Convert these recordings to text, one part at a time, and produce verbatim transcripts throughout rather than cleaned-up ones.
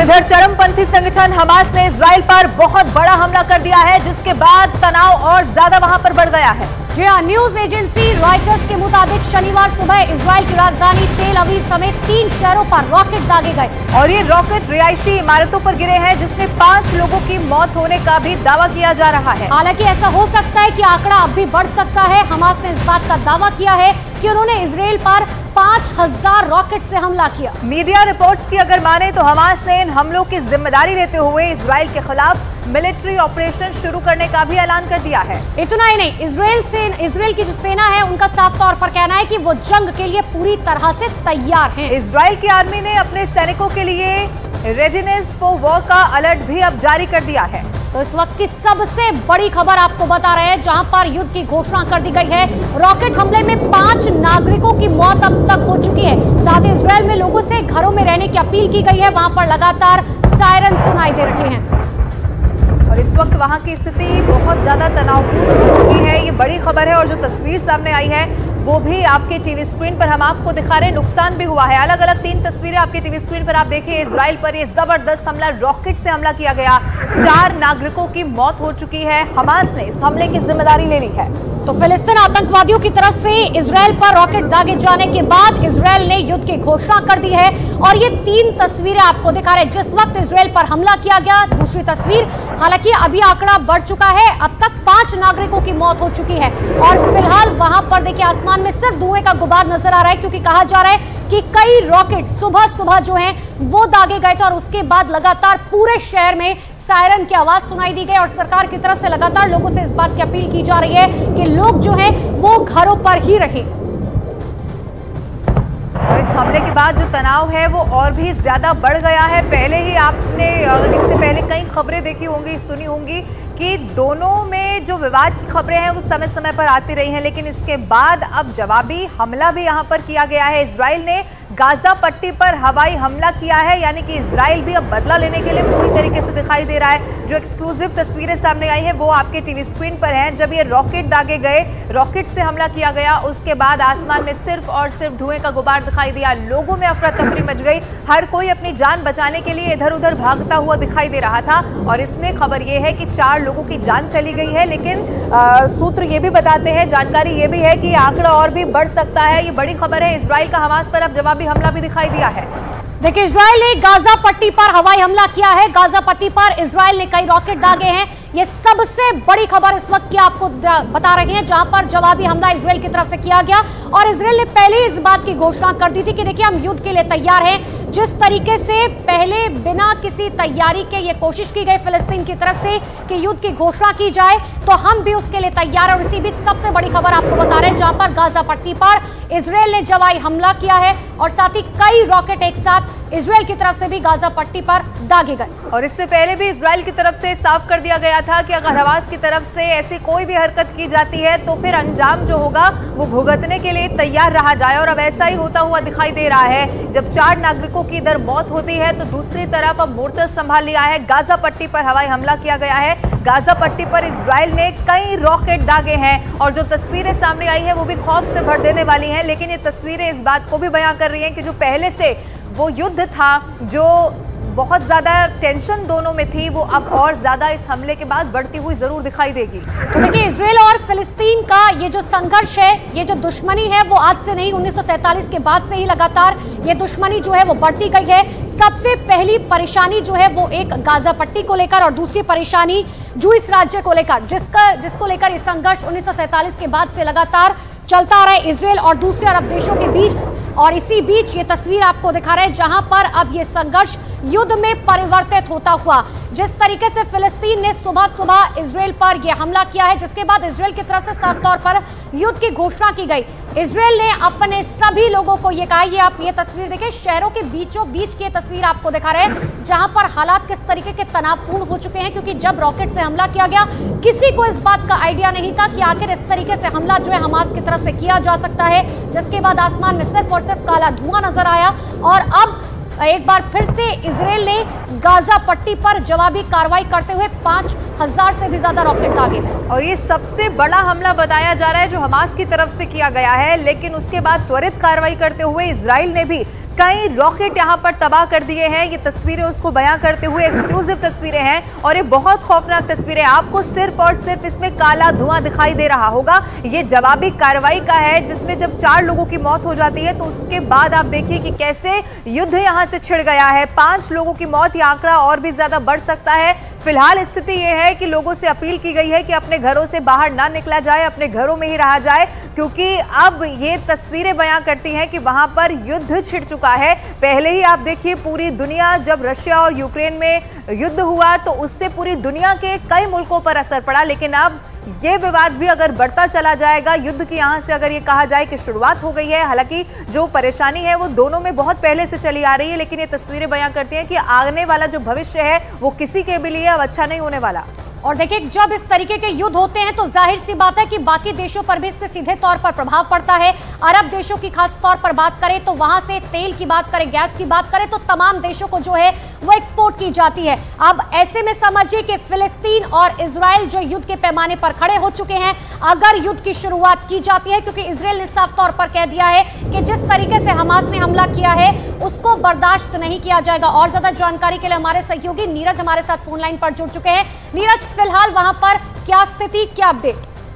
इधर चरमपंथी संगठन हमास ने इजराइल पर बहुत बड़ा हमला कर दिया है, जिसके बाद तनाव और ज्यादा वहां पर बढ़ गया है। जी हाँ, न्यूज एजेंसी रॉयटर्स के मुताबिक शनिवार सुबह इजराइल की राजधानी तेल अवीव समेत तीन शहरों पर रॉकेट दागे गए और ये रॉकेट रिहायशी इमारतों पर गिरे हैं, जिसमें पांच लोगों की मौत होने का भी दावा किया जा रहा है। हालांकि ऐसा हो सकता है कि आंकड़ा अब भी बढ़ सकता है। हमास ने इस बात का दावा किया है कि उन्होंने इजराइल पर पांच हजार रॉकेट से हमला किया। मीडिया रिपोर्ट्स की अगर माने तो हमास ने इन हमलों की जिम्मेदारी लेते हुए इजराइल के खिलाफ मिलिट्री ऑपरेशन शुरू करने का भी ऐलान कर दिया है। इतना ही नहीं, इजराइल से इजराइल की जो सेना है उनका साफ तौर पर कहना है कि वो जंग के लिए पूरी तरह से तैयार हैं। इजराइल की आर्मी ने अपने सैनिकों के लिए रेडीनेस फॉर वॉर का अलर्ट भी अब जारी कर दिया है। तो इस वक्त की सबसे बड़ी खबर आपको बता रहे हैं, जहां पर युद्ध की घोषणा कर दी गई है। रॉकेट हमले में पांच नागरिकों की मौत अब तक हो चुकी है। साथ ही इजराइल में लोगों से घरों में रहने की अपील की गई है। वहां पर लगातार सायरन सुनाई दे रहे हैं और इस वक्त वहां की स्थिति बहुत ज्यादा तनावपूर्ण हो चुकी है। ये बड़ी खबर है और जो तस्वीर सामने आई है वो भी आपके टीवी स्क्रीन पर हम आपको दिखा रहे हैं। नुकसान भी हुआ है। अलग अलग तीन तस्वीरें आपके टीवी स्क्रीन पर आप देखिए। इजराइल पर ये जबरदस्त हमला, रॉकेट से हमला किया गया। चार नागरिकों की मौत हो चुकी है। हमास ने इस हमले की जिम्मेदारी ले ली है। तो फिलिस्तीन आतंकवादियों की तरफ से इजराइल पर रॉकेट दागे जाने के बाद इजराइल ने युद्ध की घोषणा कर दी है और ये तीन तस्वीरें आपको दिखा रहे हैं जिस वक्त इजराइल पर हमला किया गया। दूसरी तस्वीर, हालांकि अभी आंकड़ा बढ़ चुका है, अब तक पांच नागरिकों की मौत हो चुकी है और फिलहाल वहां पर देखिए आसमान में सिर्फ धुएं का गुबार नजर आ रहा है, क्योंकि कहा जा रहा है कि कई रॉकेट सुबह सुबह जो हैं वो दागे गए थे और उसके बाद लगातार पूरे शहर में सायरन की आवाज सुनाई दी गई और सरकार की तरफ से लगातार लोगों से इस बात की अपील की जा रही है कि लोग जो हैं वो घरों पर ही रहें। और इस हमले के बाद जो तनाव है वो और भी ज्यादा बढ़ गया है। पहले ही आपने इससे पहले कई खबरें देखी होंगी, सुनी होंगी कि दोनों में जो विवाद की खबरें हैं वो समय समय पर आती रही हैं, लेकिन इसके बाद अब जवाबी हमला भी यहां पर किया गया है। इजराइल ने गाजा पट्टी पर हवाई हमला किया है, यानी कि इजराइल भी अब बदला लेने के लिए पूरी तरीके से दिखाई दे रहा है। जो एक्सक्लूसिव तस्वीरें सामने आई हैं वो आपके टीवी स्क्रीन पर हैं। जब ये रॉकेट दागे गए, रॉकेट से हमला किया गया, उसके बाद आसमान में सिर्फ और सिर्फ धुएं का गुबार दिखाई दिया। लोगों में अफरा तफरी मच गई। हर कोई अपनी जान बचाने के लिए इधर उधर भागता हुआ दिखाई दे रहा था और इसमें खबर ये है कि चार लोगों की जान चली गई है, लेकिन आ, सूत्र ये भी बताते हैं, जानकारी ये भी है कि आंकड़ा और भी बढ़ सकता है। ये बड़ी खबर है। इजराइल का हमास पर अब जवाबी हमला भी दिखाई दिया है। देखिए, इजराइल ने गाजा पट्टी पर हवाई हमला किया है। गाजा पट्टी पर इजराइल ने कई रॉकेट दागे हैं। ये सबसे बड़ी खबर इस वक्त की आपको बता रहे हैं, जहां पर जवाबी हमला इजराइल की तरफ से किया गया और इजराइल ने पहले ही इस बात की घोषणा कर दी थी कि देखिए हम युद्ध के लिए तैयार हैं। जिस तरीके से पहले बिना किसी तैयारी के ये कोशिश की गई फिलिस्तीन की तरफ से कि युद्ध की घोषणा की जाए, तो हम भी उसके लिए तैयार हैं। और इसी बीच सबसे बड़ी खबर आपको बता रहे हैं, जहां पर गाजा पट्टी पर इजराइल ने जवाबी हमला किया है और साथ ही कई रॉकेट एक साथ इजराइल की तरफ से भी गाजा पट्टी पर दागे गए। और इससे पहले भी इजराइल की तरफ से साफ कर दिया गया था कि अगर हमास की तरफ से ऐसी कोई भी हरकत की जाती है तो फिर अंजाम जो होगा वो भुगतने के लिए तैयार रहा जाए। और अब ऐसा ही होता हुआ दिखाई दे रहा है। जब चार नागरिकों की इधर मौत होती है तो दूसरी तरफ अब मोर्चा संभाल लिया है। गाजा पट्टी पर हवाई हमला किया गया है। गाजा पट्टी पर इजराइल ने कई रॉकेट दागे हैं और जो तस्वीरें सामने आई है वो भी खौफ से भर देने वाली हैं। लेकिन ये तस्वीरें इस बात को भी बयां कर रही हैं कि जो पहले से वो युद्ध था, जो बहुत ज्यादा टेंशन दोनों में थी, वो अब और ज्यादा इस हमले के बाद बढ़ती हुई जरूर दिखाई देगी। तो देखिए, इजराइल और फिलिस्तीन का ये जो संघर्ष है, ये जो दुश्मनी है, वो आज से नहीं, उन्नीस सौ सैंतालीस के बाद से ही लगातार ये दुश्मनी जो है वो बढ़ती गई है। सबसे पहली परेशानी जो है वो एक गाजा पट्टी को लेकर और दूसरी परेशानी जूइश राज्य को लेकर, जिसका जिसको लेकर ये संघर्ष उन्नीस सौ सैंतालीस के बाद से लगातार चलता आ रहा है इजराइल और दूसरे अरब देशों के बीच। और इसी बीच ये तस्वीर आपको दिखा रहे हैं, जहां पर अब ये संघर्ष युद्ध में परिवर्तित होता हुआ, जिस तरीके से फिलिस्तीन ने सुबह सुबह इजराइल पर यह हमला किया है, जिसके बाद इजराइल की तरफ से साफ तौर पर युद्ध की घोषणा की गई। इजराइल ने अपने सभी लोगों को ये कहा, ये आप ये तस्वीर देखिए, शहरों के बीचों बीच की तस्वीर आपको दिखा रहे हैं, जहां पर हालात किस तरीके के तनावपूर्ण हो चुके हैं, क्योंकि जब रॉकेट से हमला किया गया किसी को इस बात का आइडिया नहीं था कि आखिर इस तरीके से हमला जो है हमास की तरफ से किया जा सकता है, जिसके बाद आसमान में सिर्फ और सिर्फ काला धुआं नजर आया। और अब एक बार फिर से इजराइल ने गाजा पट्टी पर जवाबी कार्रवाई करते हुए पांच हजार से भी ज्यादा रॉकेट दागे और ये सबसे बड़ा हमला बताया जा रहा है जो हमास की तरफ से किया गया है। लेकिन उसके बाद त्वरित कार्रवाई करते हुए इजराइल ने भी कई रॉकेट यहां पर तबाह कर दिए हैं। ये तस्वीरें उसको बयां करते हुए एक्सक्लूसिव तस्वीरें हैं और ये बहुत खौफनाक तस्वीरें। आपको सिर्फ और सिर्फ इसमें काला धुआं दिखाई दे रहा होगा। ये जवाबी कार्रवाई का है जिसमें जब चार लोगों की मौत हो जाती है तो उसके बाद आप देखिए कि कैसे युद्ध यहां से छिड़ गया है। पांच लोगों की मौत, ये आंकड़ा और भी ज्यादा बढ़ सकता है। फिलहाल स्थिति यह है कि लोगों से अपील की गई है कि अपने घरों से बाहर ना निकला जाए, अपने घरों में ही रहा जाए, क्योंकि अब ये तस्वीरें बयां करती हैं कि वहां पर युद्ध छिड़ चुका है। पहले ही आप देखिए पूरी दुनिया, जब रशिया और यूक्रेन में युद्ध हुआ तो उससे पूरी दुनिया के कई मुल्कों पर असर पड़ा, लेकिन अब ये विवाद भी अगर बढ़ता चला जाएगा, युद्ध की यहां से अगर ये कहा जाए कि शुरुआत हो गई है। हालांकि जो परेशानी है वो दोनों में बहुत पहले से चली आ रही है, लेकिन ये तस्वीरें बयां करती हैं कि आने वाला जो भविष्य है वो किसी के भी लिए अब अच्छा नहीं होने वाला। और देखिए, जब इस तरीके के युद्ध होते हैं तो जाहिर सी बात है कि बाकी देशों पर भी इसके सीधे तौर पर प्रभाव पड़ता है। अरब देशों की खास तौर पर बात करें तो वहां से तेल की बात करें, गैस की बात करें तो तमाम देशों को जो है वो एक्सपोर्ट की जाती है। अब ऐसे में समझिए कि फिलिस्तीन और इजराइल जो युद्ध के पैमाने पर खड़े हो चुके हैं, अगर युद्ध की शुरुआत की जाती है, क्योंकि इजराइल ने साफ तौर पर कह दिया है कि जिस तरीके से हमास ने हमला किया है उसको बर्दाश्त नहीं किया जाएगा। और ज्यादा जानकारी के लिए हमारे सहयोगी नीरज हमारे साथ फोन लाइन पर जुड़ चुके हैं। नीरज, फिलहाल वहां पर क्या स्थिति, क्या अपडेट?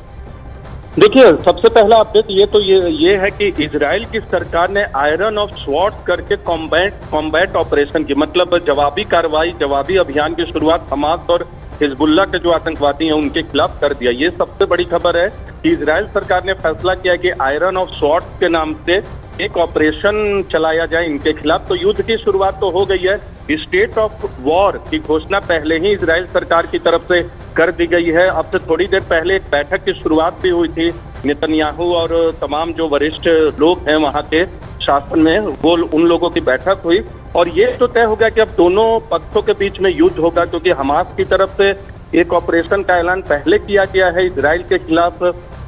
देखिए, सबसे पहला अपडेट ये तो ये ये है कि इजराइल की सरकार ने आयरन ऑफ स्वॉर्ड्स करके कॉम्बैट कॉम्बैट ऑपरेशन की, मतलब जवाबी कार्रवाई, जवाबी अभियान की शुरुआत हमास और हिजबुल्लाह के जो आतंकवादी हैं उनके खिलाफ कर दिया। ये सबसे बड़ी खबर है कि इजराइल सरकार ने फैसला किया कि आयरन ऑफ स्वॉर्ड्स के नाम से एक ऑपरेशन चलाया जाए इनके खिलाफ। तो युद्ध की शुरुआत तो हो गई है। स्टेट ऑफ वॉर की घोषणा पहले ही इजराइल सरकार की तरफ से कर दी गई है। अब से थोड़ी देर पहले एक बैठक की शुरुआत भी हुई थी। नेतन्याहू और तमाम जो वरिष्ठ लोग हैं वहां के शासन में, वो उन लोगों की बैठक हुई और ये तो तय हो गया कि अब दोनों पक्षों के बीच में युद्ध होगा, क्योंकि हमास की तरफ से एक ऑपरेशन का ऐलान पहले किया गया है इजराइल के खिलाफ।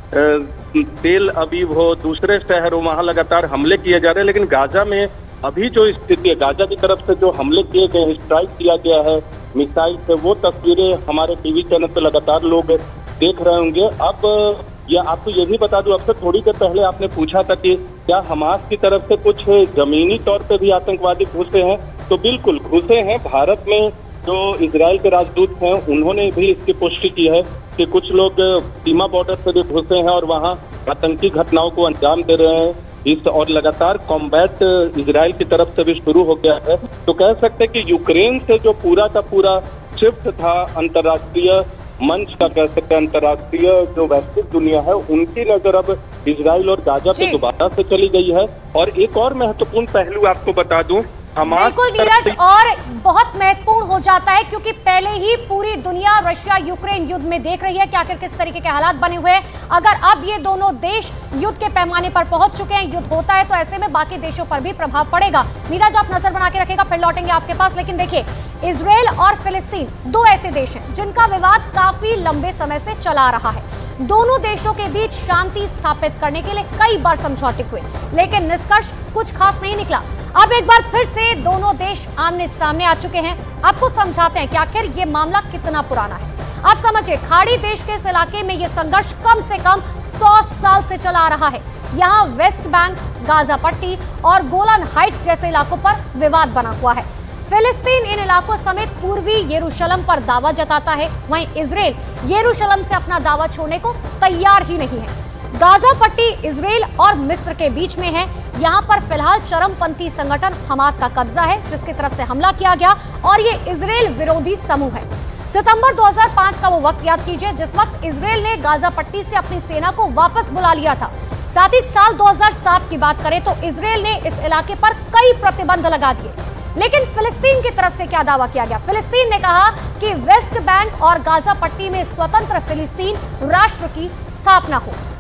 तेल अवीव हो, दूसरे शहरों, वहां लगातार हमले किए जा रहे हैं। लेकिन गाजा में अभी जो स्थिति है, गाजा की तरफ से जो हमले किए गए, स्ट्राइक किया गया है मिसाइल से, वो तस्वीरें हमारे टीवी चैनल पे लगातार लोग देख रहे होंगे। अब या आपको ये भी बता दूं, अब से थोड़ी देर पहले आपने पूछा था कि क्या हमास की तरफ से कुछ जमीनी तौर पे भी आतंकवादी घुसे हैं, तो बिल्कुल घुसे हैं। भारत में जो इजराइल के राजदूत हैं उन्होंने भी इसकी पुष्टि की है कि कुछ लोग सीमा बॉर्डर से भी घुसे हैं और वहां आतंकी घटनाओं को अंजाम दे रहे हैं। इस और लगातार कॉम्बैट इजराइल की तरफ से भी शुरू हो गया है। तो कह सकते हैं कि यूक्रेन से जो पूरा का पूरा शिफ्ट था अंतर्राष्ट्रीय मंच का, कह सकते हैं अंतर्राष्ट्रीय जो वैश्विक दुनिया है, उनकी नजर अब इजराइल और गाजा पे दोबारा से चली गई है। और एक और महत्वपूर्ण पहलू आपको बता दूं, बिल्कुल नीरज, और बहुत महत्वपूर्ण हो जाता है क्योंकि पहले ही पूरी दुनिया रशिया यूक्रेन युद्ध में देख रही है कि आखिर किस तरीके के हालात बने हुए हैं। अगर अब ये दोनों देश युद्ध के पैमाने पर पहुंच चुके हैं, युद्ध होता है, तो ऐसे में बाकी देशों पर भी प्रभाव पड़ेगा। नीरज, आप नजर बना के रखेगा, फिर लौटेंगे आपके पास। लेकिन देखिए, इजराइल और फिलिस्तीन दो ऐसे देश हैं जिनका विवाद काफी लंबे समय से चला आ रहा है। दोनों देशों के बीच शांति स्थापित करने के लिए कई बार समझौते हुए, लेकिन निष्कर्ष कुछ खास नहीं निकला। अब एक बार फिर से दोनों देश आमने सामने आ चुके हैं। आपको समझाते हैं कि आखिर ये मामला कितना पुराना है। आप समझिए, खाड़ी देश के इस इलाके में ये संघर्ष कम से कम सौ साल से चला आ रहा है। यहाँ वेस्ट बैंक, गाजा पट्टी और गोलन हाइट्स जैसे इलाकों पर विवाद बना हुआ है। फिलिस्तीन इन इलाकों समेत पूर्वी यरूशलेम पर दावा जताता है, वहीं इजराइल यरूशलेम से अपना दावा छोड़ने को तैयार ही नहीं है। गाजा पट्टी इजराइल और मिस्र के बीच में है। यहाँ पर फिलहाल चरमपंथी संगठन हमास का कब्जा है, जिसकी तरफ से हमला किया गया, और ये इजराइल विरोधी समूह है। सितंबर दो हज़ार पाँच का वो वक्त याद कीजिए जिस वक्त इजराइल ने गाजा पट्टी से अपनी सेना को वापस बुला लिया था। साथ ही साल दो हज़ार सात की बात करें तो इजराइल ने इस इलाके पर कई प्रतिबंध लगा दिए। लेकिन फिलिस्तीन की तरफ से क्या दावा किया गया? फिलिस्तीन ने कहा कि वेस्ट बैंक और गाजा पट्टी में स्वतंत्र फिलिस्तीन राष्ट्र की स्थापना हो।